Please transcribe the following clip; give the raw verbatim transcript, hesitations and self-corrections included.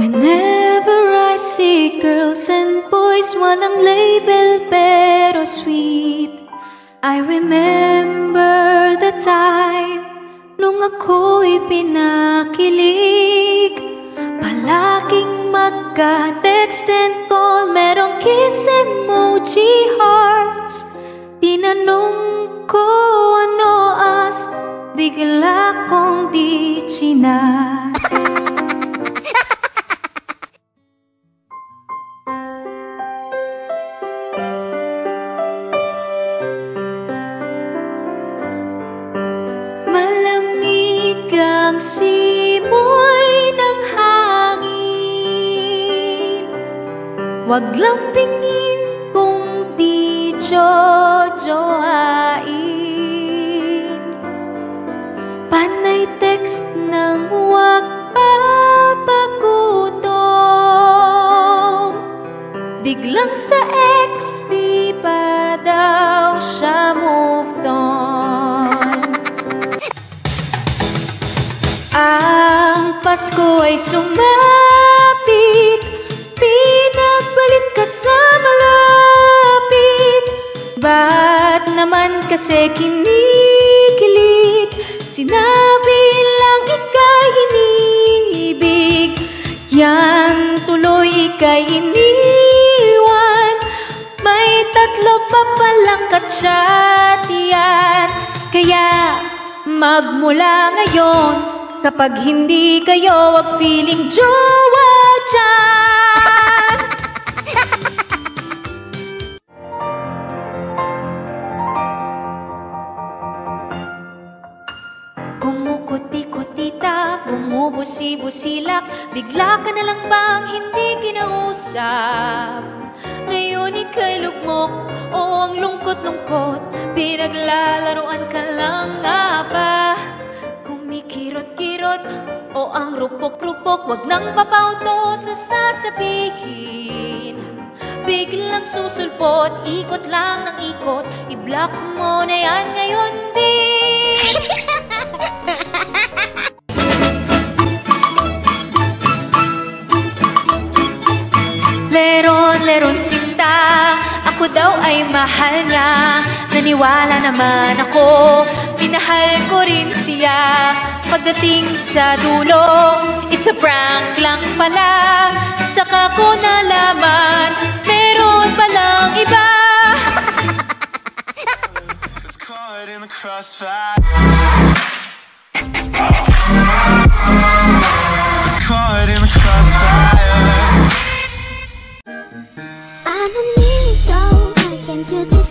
Whenever I see girls and boys, walang label pero sweet, I remember the time nung ako'y pinakilig. Palaging magka-text and call, merong kiss emoji hearts. Tinanong ko ano as, bigla kong di chinat. Malamig ang simoy ng hangin, wag lampingin kung di jojoain. Panay text ng wag papagutom, biglang sa ex di pa daw siya moved on. Ang Pasko ay sumapit, pinagbalik ka sa malapit. Ba't naman kasi kinikilig? Sinabi lang ika'y inibig, yan tuloy ika'y iniwan. May tatlo pa palang ka-chat yan. Kaya magmula ngayon, kapag hindi kayo, wag feeling jowa dyan. Kumukuti-kutita, bumubusi-busilak, bigla ka na lang bang hindi kinausap? Ngayon ika'y lugmok, o ang lungkot-lungkot, pinaglalaruan ka lang nga ba? Kumikirot-kirot, o ang rupok-rupok, wag nang papauto sa sasabihin. Biglang susulpot, ikot lang ng ikot, i-block mo na yan ngayon din. Leron-leron sinta, ako daw ay mahal niya. Naniwala naman ako, minahal ko rin siya. Pagdating sa dulo, it's a prank lang pala. Saka ko nalaman, meron palang iba. It's caught in the crossfire. It's caught in the crossfire. I'm a need, so I can do